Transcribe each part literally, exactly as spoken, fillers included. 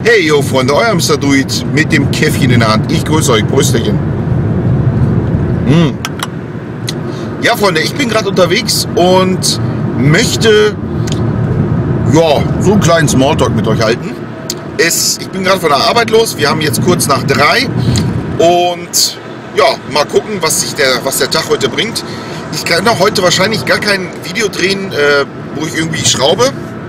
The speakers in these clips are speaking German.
Hey, yo Freunde, euer Mister Druid mit dem Käffchen in der Hand. Ich grüße euch, Brüsterchen. Mm. Ja, Freunde, ich bin gerade unterwegs und möchte ja, so einen kleinen Smalltalk mit euch halten. Es, ich bin gerade von der Arbeit los, wir haben jetzt kurz nach drei und ja, mal gucken, was, sich der, was der Tag heute bringt. Ich kann auch heute wahrscheinlich gar kein Video drehen, äh, wo ich irgendwie schraube.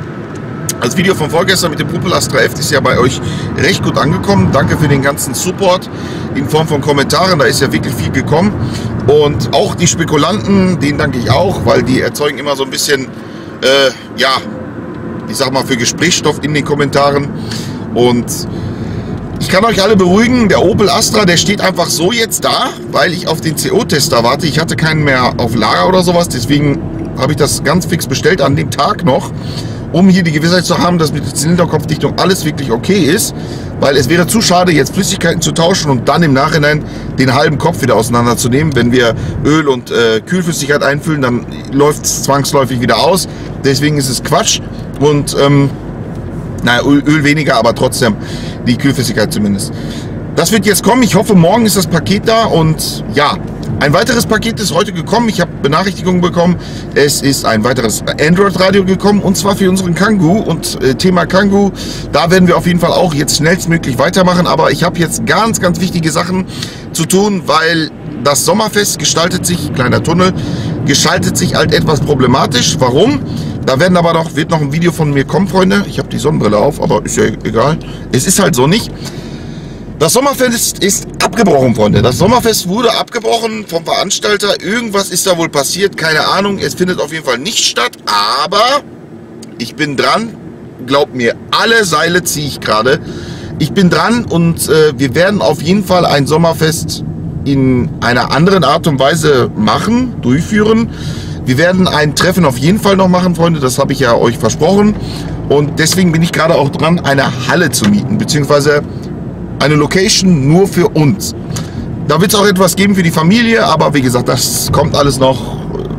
Das Video von vorgestern mit dem Opel Astra F ist ja bei euch recht gut angekommen. Danke für den ganzen Support in Form von Kommentaren, da ist ja wirklich viel gekommen. Und auch die Spekulanten, denen danke ich auch, weil die erzeugen immer so ein bisschen, äh, ja, ich sag mal, für Gesprächsstoff in den Kommentaren. Und ich kann euch alle beruhigen, der Opel Astra, der steht einfach so jetzt da, weil ich auf den C O-Tester warte. Ich hatte keinen mehr auf Lager oder sowas, deswegen habe ich das ganz fix bestellt an dem Tag noch, um hier die Gewissheit zu haben, dass mit der Zylinderkopfdichtung alles wirklich okay ist, weil es wäre zu schade, jetzt Flüssigkeiten zu tauschen und dann im Nachhinein den halben Kopf wieder auseinanderzunehmen. Wenn wir Öl und äh, Kühlflüssigkeit einfüllen, dann läuft es zwangsläufig wieder aus. Deswegen ist es Quatsch und ähm, naja, Öl, Öl weniger, aber trotzdem die Kühlflüssigkeit zumindest. Das wird jetzt kommen. Ich hoffe, morgen ist das Paket da und ja, ein weiteres Paket ist heute gekommen. Ich habe Benachrichtigungen bekommen. Es ist ein weiteres Android-Radio gekommen und zwar für unseren Kangoo. Und äh, Thema Kangoo, da werden wir auf jeden Fall auch jetzt schnellstmöglich weitermachen. Aber ich habe jetzt ganz, ganz wichtige Sachen zu tun, weil das Sommerfest gestaltet sich, kleiner Tunnel, gestaltet sich halt etwas problematisch. Warum? Da werden aber noch, wird noch ein Video von mir kommen, Freunde. Ich habe die Sonnenbrille auf, aber ist ja egal. Es ist halt so nicht. Das Sommerfest ist abgebrochen, Freunde. Das Sommerfest wurde abgebrochen vom Veranstalter. Irgendwas ist da wohl passiert, keine Ahnung. Es findet auf jeden Fall nicht statt, aber ich bin dran. Glaubt mir, alle Seile ziehe ich gerade. Ich bin dran und äh, wir werden auf jeden Fall ein Sommerfest in einer anderen Art und Weise machen, durchführen. Wir werden ein Treffen auf jeden Fall noch machen, Freunde. Das habe ich ja euch versprochen. Und deswegen bin ich gerade auch dran, eine Halle zu mieten, beziehungsweise eine Location nur für uns. Da wird es auch etwas geben für die Familie, aber wie gesagt, das kommt alles noch.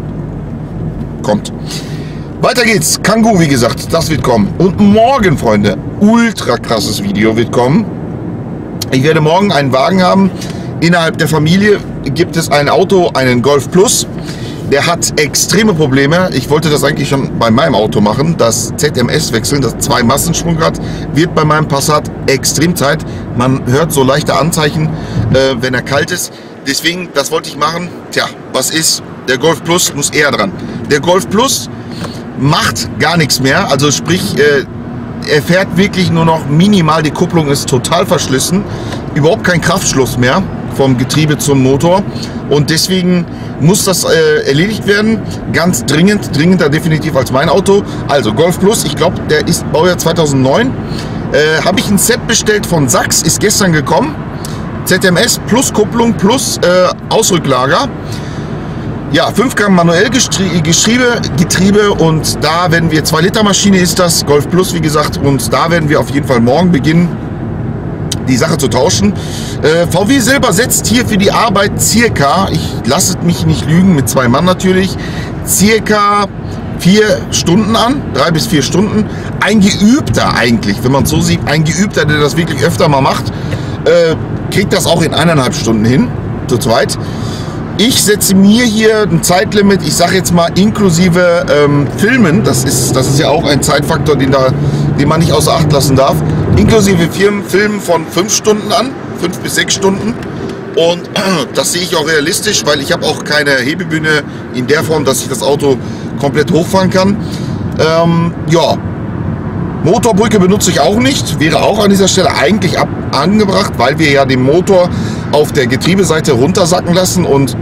Kommt. Weiter geht's. Kangoo, wie gesagt, das wird kommen. Und morgen, Freunde, ultra krasses Video wird kommen. Ich werde morgen einen Wagen haben. Innerhalb der Familie gibt es ein Auto, einen Golf Plus. Der hat extreme Probleme. Ich wollte das eigentlich schon bei meinem Auto machen. Das Z M S wechseln, das zwei Massenschwungrad, wird bei meinem Passat extrem Zeit. Man hört so leichte Anzeichen, äh, wenn er kalt ist. Deswegen, das wollte ich machen. Tja, was ist? Der Golf Plus muss eher dran. Der Golf Plus macht gar nichts mehr. Also sprich, äh, er fährt wirklich nur noch minimal. Die Kupplung ist total verschlissen. Überhaupt kein Kraftschluss mehr vom Getriebe zum Motor. Und deswegen muss das äh, erledigt werden. Ganz dringend, dringender definitiv als mein Auto. Also Golf Plus, ich glaube, der ist Baujahr zweitausendneun. Äh, Habe ich ein Set bestellt von Sachs, ist gestern gekommen. Z M S plus Kupplung plus äh, Ausrücklager. Ja, fünf Gang manuell Getriebe, Getriebe und da werden wir, zwei Liter Maschine ist das, Golf Plus wie gesagt, und da werden wir auf jeden Fall morgen beginnen, die Sache zu tauschen. Äh, V W selber setzt hier für die Arbeit circa, ich lasse mich nicht lügen, mit zwei Mann natürlich, circa vier Stunden an, drei bis vier Stunden. Ein Geübter eigentlich, wenn man es so sieht, ein Geübter, der das wirklich öfter mal macht, äh, kriegt das auch in eineinhalb Stunden hin, zu zweit. Ich setze mir hier ein Zeitlimit, ich sage jetzt mal inklusive ähm, Filmen, das ist, das ist ja auch ein Zeitfaktor, den, da, den man nicht außer Acht lassen darf, inklusive Filmen von fünf Stunden an, fünf bis sechs Stunden. Und äh, das sehe ich auch realistisch, weil ich habe auch keine Hebebühne in der Form, dass ich das Auto komplett hochfahren kann. Ähm, ja, Motorbrücke benutze ich auch nicht, wäre auch an dieser Stelle eigentlich ab, angebracht, weil wir ja den Motor auf der Getriebeseite runtersacken lassen und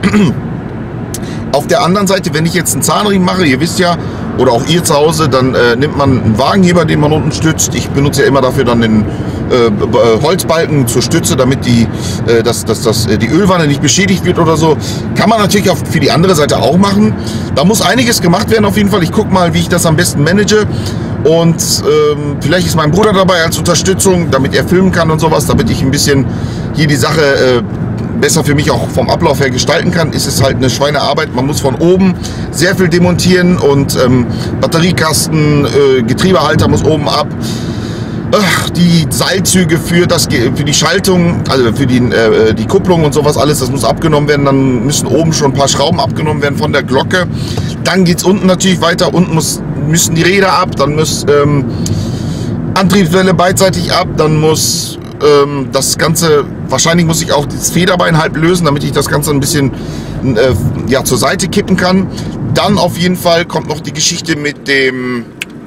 auf der anderen Seite, wenn ich jetzt einen Zahnriemen mache, ihr wisst ja, oder auch ihr zu Hause, dann äh, nimmt man einen Wagenheber, den man unten stützt. Ich benutze ja immer dafür dann den äh, Holzbalken zur Stütze, damit die, äh, dass, dass, dass, äh, die Ölwanne nicht beschädigt wird oder so. Kann man natürlich auch für die andere Seite auch machen. Da muss einiges gemacht werden auf jeden Fall. Ich gucke mal, wie ich das am besten manage. Und ähm, vielleicht ist mein Bruder dabei als Unterstützung, damit er filmen kann und sowas, damit ich ein bisschen hier die Sache äh, besser für mich auch vom Ablauf her gestalten kann. Ist es halt eine Schweinearbeit. Man muss von oben sehr viel demontieren und ähm, Batteriekasten, äh, Getriebehalter muss oben ab. ach, die Seilzüge für, das, für die Schaltung, also für die, äh, die Kupplung und sowas alles, das muss abgenommen werden. Dann müssen oben schon ein paar Schrauben abgenommen werden von der Glocke. Dann geht es unten natürlich weiter. Unten muss, müssen die Räder ab, dann muss ähm, Antriebswelle beidseitig ab, dann muss ähm, das Ganze, wahrscheinlich muss ich auch das Federbein halb lösen, damit ich das Ganze ein bisschen äh, ja, zur Seite kippen kann. Dann auf jeden Fall kommt noch die Geschichte mit dem,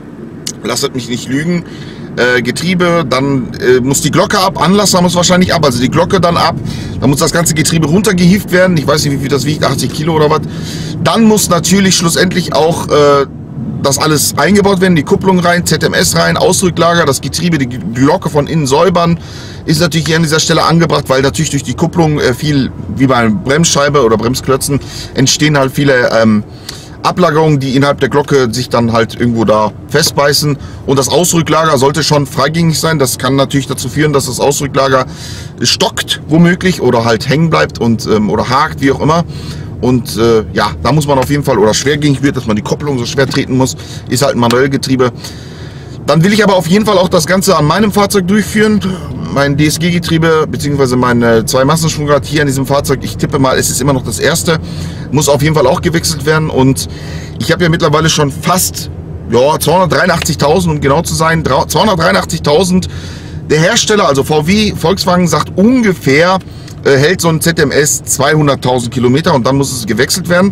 lasst mich nicht lügen, Äh, Getriebe, dann äh, muss die Glocke ab, Anlasser muss wahrscheinlich ab, also die Glocke dann ab, dann muss das ganze Getriebe runtergehievt werden, ich weiß nicht, wie viel das wiegt, achtzig Kilo oder was. Dann muss natürlich schlussendlich auch äh, das alles eingebaut werden, die Kupplung rein, Z M S rein, Ausrücklager, das Getriebe, die Glocke von innen säubern, ist natürlich hier an dieser Stelle angebracht, weil natürlich durch die Kupplung äh, viel, wie bei einer Bremsscheibe oder Bremsklötzen, entstehen halt viele ähm, Ablagerungen, die innerhalb der Glocke sich dann halt irgendwo da festbeißen. Und das Ausrücklager sollte schon freigängig sein. Das kann natürlich dazu führen, dass das Ausrücklager stockt, womöglich, oder halt hängen bleibt und ähm, oder hakt, wie auch immer. Und äh, ja, da muss man auf jeden Fall, oder schwergängig wird, dass man die Kopplung so schwer treten muss, ist halt ein Manuellgetriebe. Dann will ich aber auf jeden Fall auch das Ganze an meinem Fahrzeug durchführen. Mein D S G-Getriebe bzw. mein zwei Massenschwungrad hier an diesem Fahrzeug, ich tippe mal, es ist immer noch das erste, muss auf jeden Fall auch gewechselt werden. Und ich habe ja mittlerweile schon fast ja, zweihundertdreiundachtzigtausend, um genau zu sein, zweihundertdreiundachtzigtausend. Der Hersteller, also V W, Volkswagen, sagt ungefähr, äh, hält so ein Z M S zweihunderttausend Kilometer und dann muss es gewechselt werden.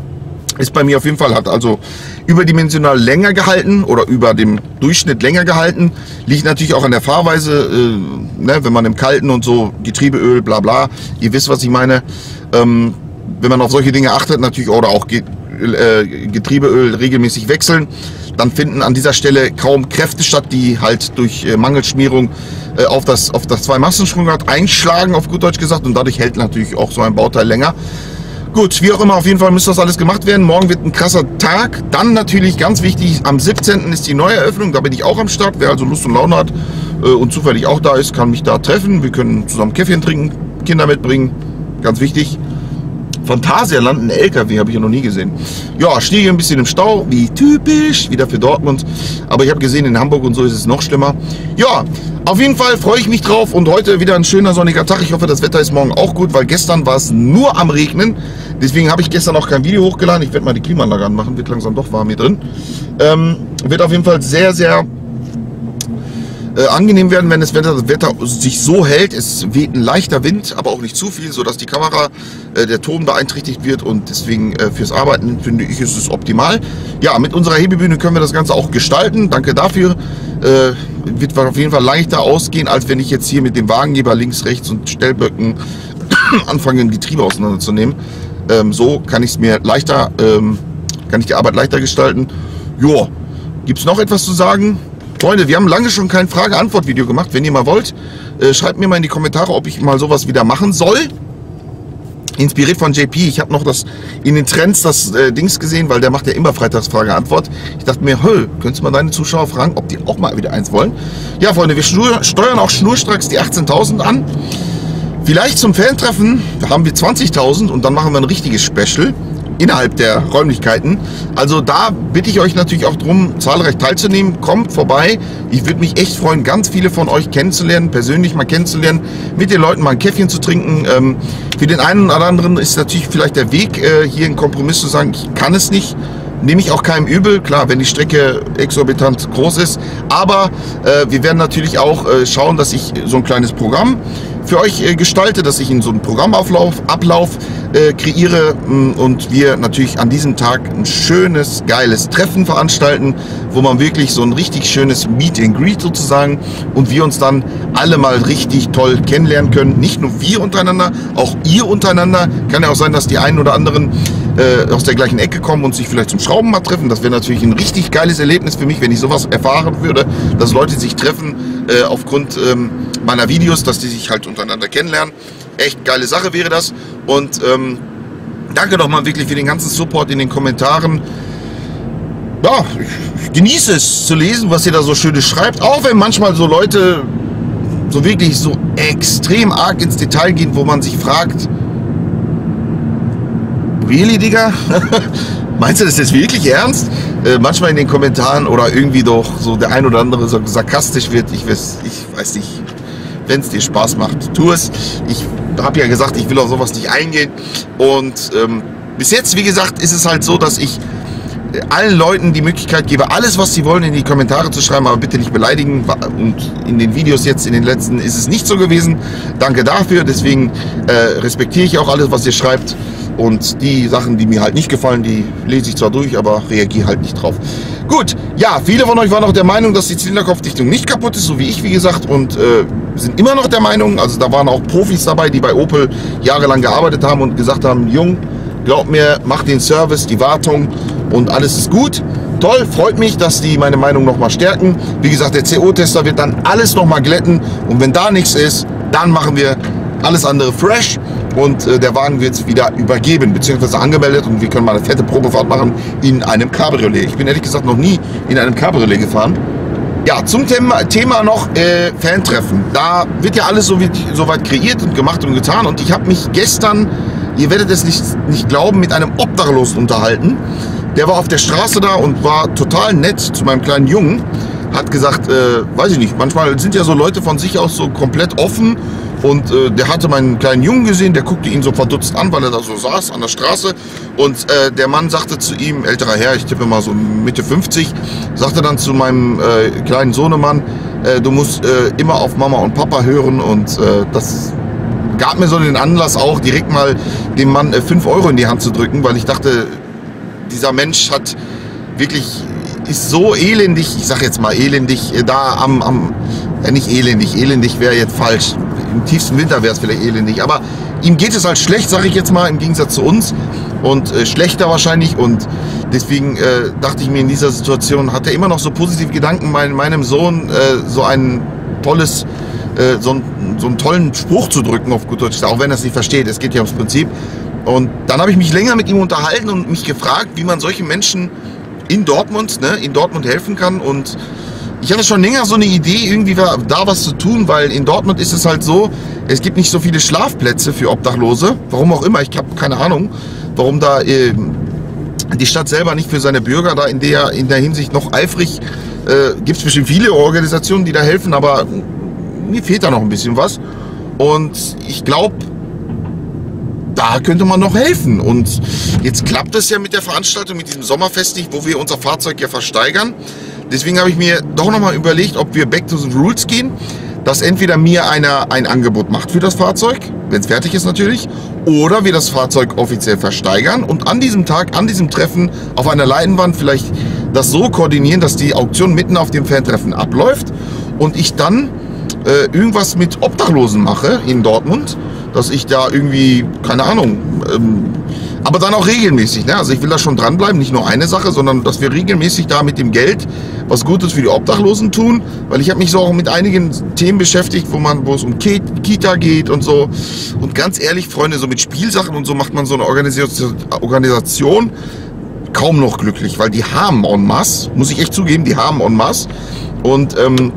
Ist bei mir auf jeden Fall, hat also überdimensional länger gehalten oder über dem Durchschnitt länger gehalten. Liegt natürlich auch an der Fahrweise, äh, ne, wenn man im Kalten und so, Getriebeöl, bla bla, ihr wisst, was ich meine. Ähm, wenn man auf solche Dinge achtet, natürlich, oder auch Ge äh, Getriebeöl regelmäßig wechseln, dann finden an dieser Stelle kaum Kräfte statt, die halt durch äh, Mangelschmierung äh, auf das, auf das Zwei-Massenschwungrad einschlagen, auf gut Deutsch gesagt, und dadurch hält natürlich auch so ein Bauteil länger. Gut, wie auch immer, auf jeden Fall müsste das alles gemacht werden. Morgen wird ein krasser Tag. Dann natürlich ganz wichtig, am siebzehnten ist die Neueröffnung. Da bin ich auch am Start. Wer also Lust und Laune hat äh, und zufällig auch da ist, kann mich da treffen. Wir können zusammen Käffchen trinken, Kinder mitbringen. Ganz wichtig. Phantasialand, ein L K W, habe ich ja noch nie gesehen. Ja, stehe hier ein bisschen im Stau, wie typisch, wieder für Dortmund. Aber ich habe gesehen, in Hamburg und so ist es noch schlimmer. Ja, auf jeden Fall freue ich mich drauf und heute wieder ein schöner sonniger Tag. Ich hoffe, das Wetter ist morgen auch gut, weil gestern war es nur am Regnen. Deswegen habe ich gestern auch kein Video hochgeladen. Ich werde mal die Klimaanlage anmachen, wird langsam doch warm hier drin. Ähm, wird auf jeden Fall sehr, sehr Äh, angenehm werden, wenn das Wetter, das Wetter sich so hält. Es weht ein leichter Wind, aber auch nicht zu viel, sodass die Kamera, äh, der Ton beeinträchtigt wird, und deswegen äh, fürs Arbeiten finde ich, ist es optimal. Ja, mit unserer Hebebühne können wir das Ganze auch gestalten. Danke dafür. Äh, wird auf jeden Fall leichter ausgehen, als wenn ich jetzt hier mit dem Wagengeber links, rechts und Stellböcken anfange, ein Getriebe auseinanderzunehmen. Ähm, so kann ich es mir leichter, ähm, kann ich die Arbeit leichter gestalten. Jo, gibt es noch etwas zu sagen? Freunde, wir haben lange schon kein Frage-Antwort-Video gemacht. Wenn ihr mal wollt, äh, schreibt mir mal in die Kommentare, ob ich mal sowas wieder machen soll. Inspiriert von J P. Ich habe noch das in den Trends das äh, Dings gesehen, weil der macht ja immer freitags Frage-Antwort. Ich dachte mir, hö, könntest du mal deine Zuschauer fragen, ob die auch mal wieder eins wollen? Ja, Freunde, wir steuern auch schnurstracks die achtzehntausend an. Vielleicht zum Fan-Treffen haben wir zwanzigtausend und dann machen wir ein richtiges Special innerhalb der Räumlichkeiten. Also da bitte ich euch natürlich auch darum, zahlreich teilzunehmen. Kommt vorbei. Ich würde mich echt freuen, ganz viele von euch kennenzulernen, persönlich mal kennenzulernen, mit den Leuten mal ein Käffchen zu trinken. Ähm, für den einen oder anderen ist natürlich vielleicht der Weg, äh, hier einen Kompromiss zu sagen, ich kann es nicht. Nehme ich auch keinem übel, klar, wenn die Strecke exorbitant groß ist. Aber äh, wir werden natürlich auch äh, schauen, dass ich so ein kleines Programm für euch äh, gestalte, dass ich in so einen Programmablauf Ablauf, äh, kreiere mh, und wir natürlich an diesem Tag ein schönes, geiles Treffen veranstalten, wo man wirklich so ein richtig schönes Meet and Greet sozusagen und wir uns dann alle mal richtig toll kennenlernen können. Nicht nur wir untereinander, auch ihr untereinander. Kann ja auch sein, dass die einen oder anderen äh, aus der gleichen Ecke kommen und sich vielleicht zum Schrauben mal treffen. Das wäre natürlich ein richtig geiles Erlebnis für mich, wenn ich sowas erfahren würde, dass Leute sich treffen äh, aufgrund ähm, meiner Videos, dass die sich halt untereinander kennenlernen. Echt geile Sache wäre das. Und ähm, danke doch mal wirklich für den ganzen Support in den Kommentaren. Ja, ich genieße es zu lesen, was ihr da so Schönes schreibt. Auch wenn manchmal so Leute so wirklich so extrem arg ins Detail gehen, wo man sich fragt, really, Digga? Meinst du das jetzt wirklich ernst? Äh, manchmal in den Kommentaren oder irgendwie doch so der ein oder andere so sarkastisch wird. Ich weiß, ich weiß nicht, wenn es dir Spaß macht, tu es. Ich habe ja gesagt, ich will auf sowas nicht eingehen. Und ähm, bis jetzt, wie gesagt, ist es halt so, dass ich allen Leuten die Möglichkeit gebe, alles, was sie wollen, in die Kommentare zu schreiben, aber bitte nicht beleidigen. Und in den Videos jetzt, in den letzten, ist es nicht so gewesen. Danke dafür. Deswegen äh, respektiere ich auch alles, was ihr schreibt. Und die Sachen, die mir halt nicht gefallen, die lese ich zwar durch, aber reagiere halt nicht drauf. Gut, ja, viele von euch waren auch der Meinung, dass die Zylinderkopfdichtung nicht kaputt ist, so wie ich, wie gesagt, und äh, sind immer noch der Meinung, also da waren auch Profis dabei, die bei Opel jahrelang gearbeitet haben und gesagt haben, Jung, glaub mir, mach den Service, die Wartung und alles ist gut. Toll, freut mich, dass die meine Meinung nochmal stärken. Wie gesagt, der C O-Tester wird dann alles nochmal glätten und wenn da nichts ist, dann machen wir alles andere fresh und äh, der Wagen wird wieder übergeben bzw. angemeldet und wir können mal eine fette Probefahrt machen in einem Cabriolet. Ich bin ehrlich gesagt noch nie in einem Cabriolet gefahren. Ja, zum Thema, Thema noch äh, Fantreffen. Da wird ja alles so, so weit kreiert und gemacht und getan und ich habe mich gestern, ihr werdet es nicht, nicht glauben, mit einem Obdachlosen unterhalten. Der war auf der Straße da und war total nett zu meinem kleinen Jungen. Hat gesagt, äh, weiß ich nicht, manchmal sind ja so Leute von sich aus so komplett offen. Und äh, der hatte meinen kleinen Jungen gesehen, der guckte ihn so verdutzt an, weil er da so saß an der Straße. Und äh, der Mann sagte zu ihm, älterer Herr, ich tippe mal so Mitte fünfzig, sagte dann zu meinem äh, kleinen Sohnemann, äh, du musst äh, immer auf Mama und Papa hören. Und äh, das gab mir so den Anlass auch, direkt mal dem Mann äh, fünf Euro in die Hand zu drücken, weil ich dachte, dieser Mensch hat wirklich, ist so elendig, ich sag jetzt mal elendig, äh, da am, am ja nicht elendig, elendig wäre jetzt falsch. Im tiefsten Winter wäre es vielleicht elendig, aber ihm geht es halt schlecht, sage ich jetzt mal, im Gegensatz zu uns und äh, schlechter wahrscheinlich und deswegen äh, dachte ich mir in dieser Situation, hat er immer noch so positive Gedanken, mein, meinem Sohn äh, so ein tolles, äh, so, ein, so einen tollen Spruch zu drücken auf gut Deutsch, auch wenn er es nicht versteht, es geht ja ums Prinzip. Und dann habe ich mich länger mit ihm unterhalten und mich gefragt, wie man solchen Menschen in Dortmund, ne, in Dortmund helfen kann und ich hatte schon länger so eine Idee, irgendwie da was zu tun, weil in Dortmund ist es halt so, es gibt nicht so viele Schlafplätze für Obdachlose. Warum auch immer, ich habe keine Ahnung, warum da äh, die Stadt selber nicht für seine Bürger da in der, in der Hinsicht noch eifrig, äh, gibt es bestimmt viele Organisationen, die da helfen, aber mir fehlt da noch ein bisschen was. Und ich glaube, da könnte man noch helfen. Und jetzt klappt es ja mit der Veranstaltung, mit diesem Sommerfest nicht, wo wir unser Fahrzeug ja versteigern. Deswegen habe ich mir doch nochmal überlegt, ob wir back to the rules gehen, dass entweder mir einer ein Angebot macht für das Fahrzeug, wenn es fertig ist natürlich, oder wir das Fahrzeug offiziell versteigern und an diesem Tag, an diesem Treffen auf einer Leinwand vielleicht das so koordinieren, dass die Auktion mitten auf dem Fantreffen abläuft und ich dann äh, irgendwas mit Obdachlosen mache in Dortmund, dass ich da irgendwie, keine Ahnung, ähm, aber dann auch regelmäßig, ne? Also ich will da schon dranbleiben, nicht nur eine Sache, sondern dass wir regelmäßig da mit dem Geld was Gutes für die Obdachlosen tun, weil ich habe mich so auch mit einigen Themen beschäftigt, wo man, wo es um Kita geht und so. Und ganz ehrlich, Freunde, so mit Spielsachen und so macht man so eine Organisation, Organisation kaum noch glücklich, weil die haben en masse, muss ich echt zugeben, die haben en masse. Und ähm,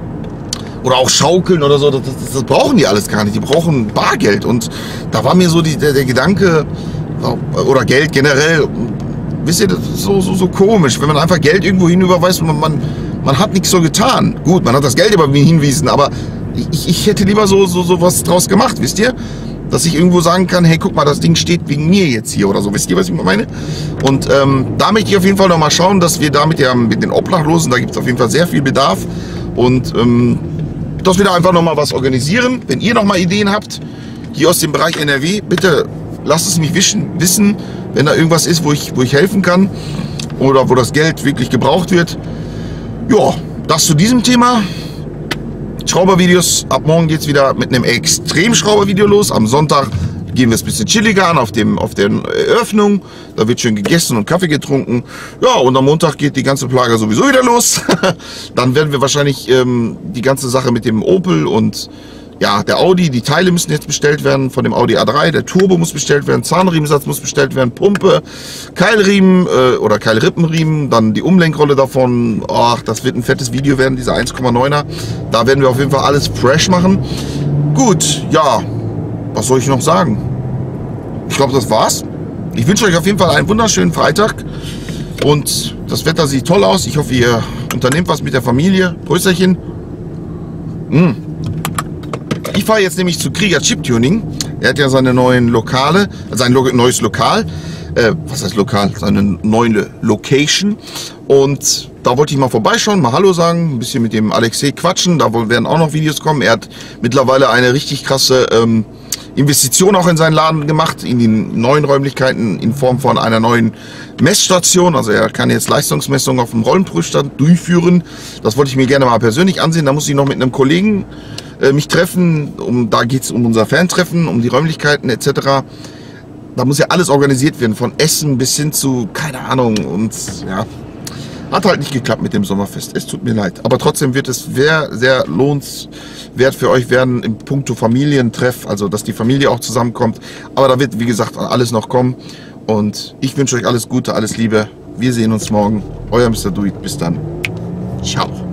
oder auch Schaukeln oder so, das, das, das brauchen die alles gar nicht. Die brauchen Bargeld. Und da war mir so die, der, der Gedanke, oder Geld generell, wisst ihr, das ist so, so, so komisch, wenn man einfach Geld irgendwo hinüberweist und man, man, man hat nichts so getan. Gut, man hat das Geld aber hinwiesen, aber ich, ich hätte lieber so, so, so was draus gemacht, wisst ihr? Dass ich irgendwo sagen kann, hey, guck mal, das Ding steht wegen mir jetzt hier oder so, wisst ihr, was ich meine? Und ähm, da möchte ich auf jeden Fall noch mal schauen, dass wir da mit, der, mit den Obdachlosen, da gibt es auf jeden Fall sehr viel Bedarf und ähm, dass wir da einfach noch mal was organisieren. Wenn ihr noch mal Ideen habt, hier aus dem Bereich N R W, bitte lasst es mich wischen, wissen, wenn da irgendwas ist, wo ich, wo ich helfen kann oder wo das Geld wirklich gebraucht wird. Ja, das zu diesem Thema. Schraubervideos, ab morgen geht es wieder mit einem Extremschraubervideo los. Am Sonntag gehen wir es ein bisschen chilliger an auf, dem, auf der Eröffnung. Da wird schön gegessen und Kaffee getrunken. Ja, und am Montag geht die ganze Plage sowieso wieder los. Dann werden wir wahrscheinlich ähm, die ganze Sache mit dem Opel und ja, der Audi, die Teile müssen jetzt bestellt werden von dem Audi A drei, der Turbo muss bestellt werden, Zahnriemensatz muss bestellt werden, Pumpe, Keilriemen äh, oder Keilrippenriemen, dann die Umlenkrolle davon. Ach, das wird ein fettes Video werden, dieser eins Komma neuner. Da werden wir auf jeden Fall alles fresh machen. Gut, ja, was soll ich noch sagen? Ich glaube, das war's. ich wünsche euch auf jeden Fall einen wunderschönen Freitag. Und das Wetter sieht toll aus. Ich hoffe, ihr unternehmt was mit der Familie. Prösterchen. Mm. Ich fahre jetzt nämlich zu Krieger Chip Tuning. Er hat ja seine neuen Lokale, sein Lo neues Lokal. Äh, was heißt Lokal? Seine neue Location. Und da wollte ich mal vorbeischauen, mal Hallo sagen, ein bisschen mit dem Alexei quatschen. Da werden auch noch Videos kommen. Er hat mittlerweile eine richtig krasse ähm, Investition auch in seinen Laden gemacht, in die neuen Räumlichkeiten in Form von einer neuen Messstation. Also er kann jetzt Leistungsmessungen auf dem Rollenprüfstand durchführen. Das wollte ich mir gerne mal persönlich ansehen. Da muss ich noch mit einem Kollegen äh, mich treffen. Um, da geht es um unser Fantreffen, um die Räumlichkeiten et cetera. Da muss ja alles organisiert werden, von Essen bis hin zu, keine Ahnung, und ja, hat halt nicht geklappt mit dem Sommerfest. Es tut mir leid. Aber trotzdem wird es sehr, sehr lohnenswert für euch werden im puncto Familientreff, also dass die Familie auch zusammenkommt. Aber da wird, wie gesagt, alles noch kommen. Und ich wünsche euch alles Gute, alles Liebe. Wir sehen uns morgen. Euer Mister Duit. Bis dann. Ciao.